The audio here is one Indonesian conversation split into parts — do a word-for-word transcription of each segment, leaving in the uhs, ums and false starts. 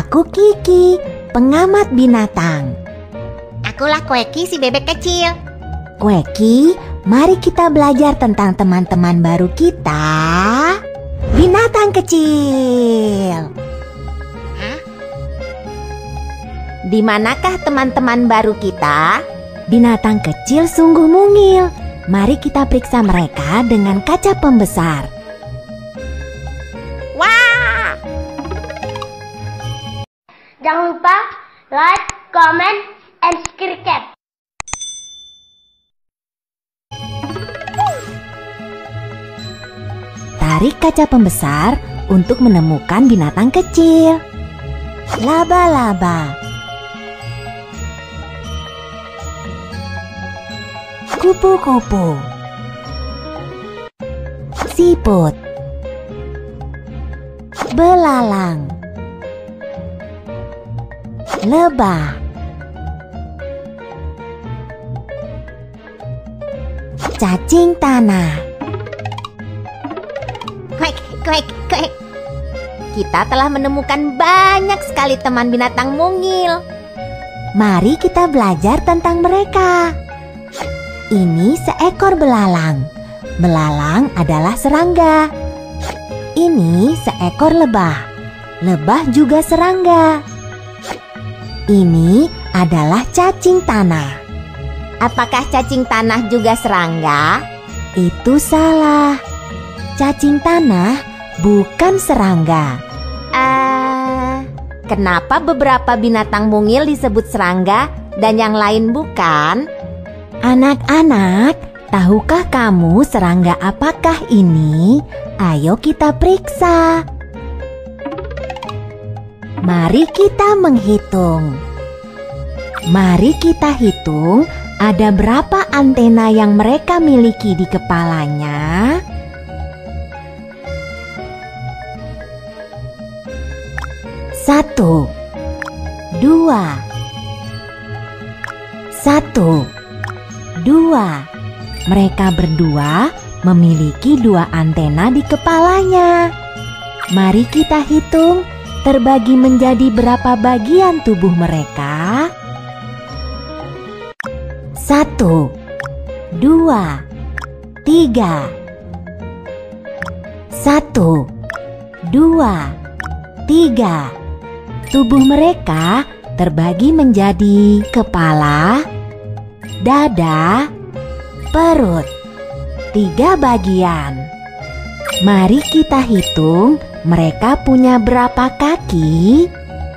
Aku Kiki, pengamat binatang. Akulah Kueki, si bebek kecil. Kueki, mari kita belajar tentang teman-teman baru kita, binatang kecil. Hah? Di manakah teman-teman baru kita? Binatang kecil sungguh mungil. Mari kita periksa mereka dengan kaca pembesar. Wah! Jangan lupa like, comment, and subscribe. Tarik kaca pembesar untuk menemukan binatang kecil. Laba-laba, kupu-kupu, siput, belalang, lebah, cacing tanah. Kuek, kuek, kuek. Kita telah menemukan banyak sekali teman binatang mungil. Mari kita belajar tentang mereka. Ini seekor belalang. Belalang adalah serangga. Ini seekor lebah. Lebah juga serangga. Ini adalah cacing tanah. Apakah cacing tanah juga serangga? Itu salah. Cacing tanah bukan serangga. Uh, kenapa beberapa binatang mungil disebut serangga dan yang lain bukan? Anak-anak, tahukah kamu serangga apakah ini? Ayo kita periksa. Mari kita menghitung. Mari kita hitung ada berapa antena yang mereka miliki di kepalanya. Satu, dua, satu, dua. Mereka berdua memiliki dua antena di kepalanya. Mari kita hitung terbagi menjadi berapa bagian tubuh mereka. Satu, dua, tiga. Satu, dua, tiga. Tubuh mereka terbagi menjadi kepala, dada, perut. Tiga bagian. Mari kita hitung mereka punya berapa kaki.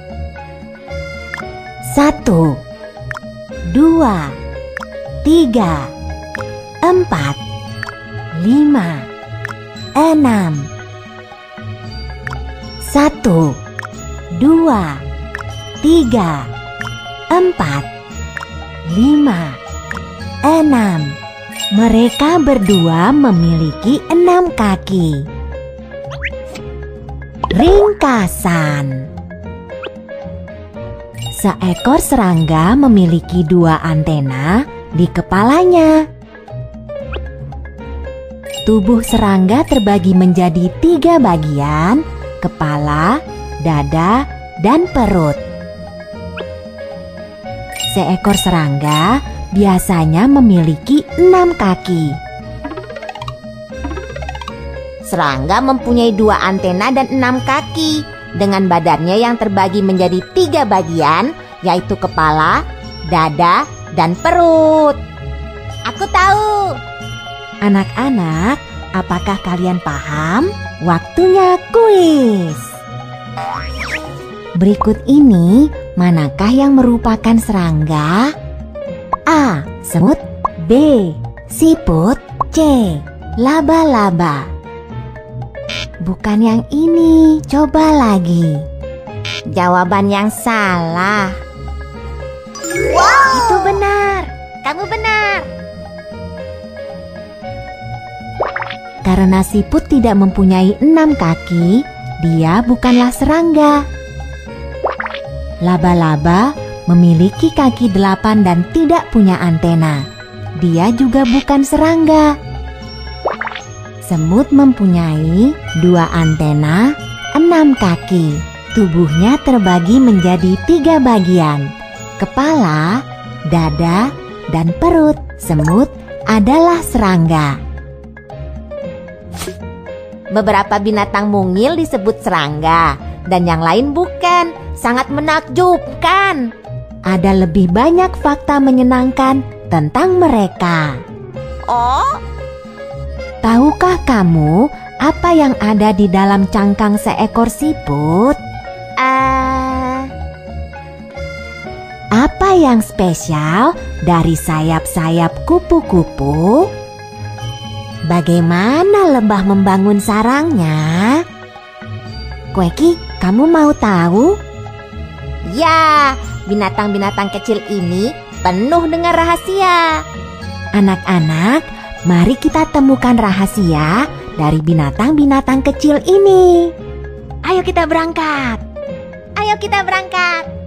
Satu, dua, tiga, empat, lima, enam. Satu, dua, tiga, empat, lima, enam. Mereka berdua memiliki enam kaki. Ringkasan. Seekor serangga memiliki dua antena di kepalanya. Tubuh serangga terbagi menjadi tiga bagian: kepala, dada, dan perut. Seekor serangga biasanya memiliki enam kaki. Serangga mempunyai dua antena dan enam kaki, dengan badannya yang terbagi menjadi tiga bagian, yaitu kepala, dada, dan perut. Aku tahu. Anak-anak, apakah kalian paham? Waktunya kuis. Berikut ini, manakah yang merupakan serangga? A. Semut. B. Siput. C. Laba-laba. Bukan yang ini, coba lagi. Jawaban yang salah. Wow! Itu benar. Kamu benar. Karena siput tidak mempunyai enam kaki, dia bukanlah serangga. Laba-laba memiliki kaki delapan dan tidak punya antena. Dia juga bukan serangga. Semut mempunyai dua antena, enam kaki. Tubuhnya terbagi menjadi tiga bagian: kepala, dada, dan perut. Semut adalah serangga. Beberapa binatang mungil disebut serangga dan yang lain bukan. Sangat menakjubkan. Ada lebih banyak fakta menyenangkan tentang mereka. Oh, tahukah kamu apa yang ada di dalam cangkang seekor siput? uh, Apa yang spesial dari sayap-sayap kupu-kupu? Bagaimana lebah membangun sarangnya? Kueki, kamu mau tahu? ya, binatang-binatang kecil ini penuh dengan rahasia. Anak-anak, mari kita temukan rahasia dari binatang-binatang kecil ini. Ayo kita berangkat. Ayo kita berangkat.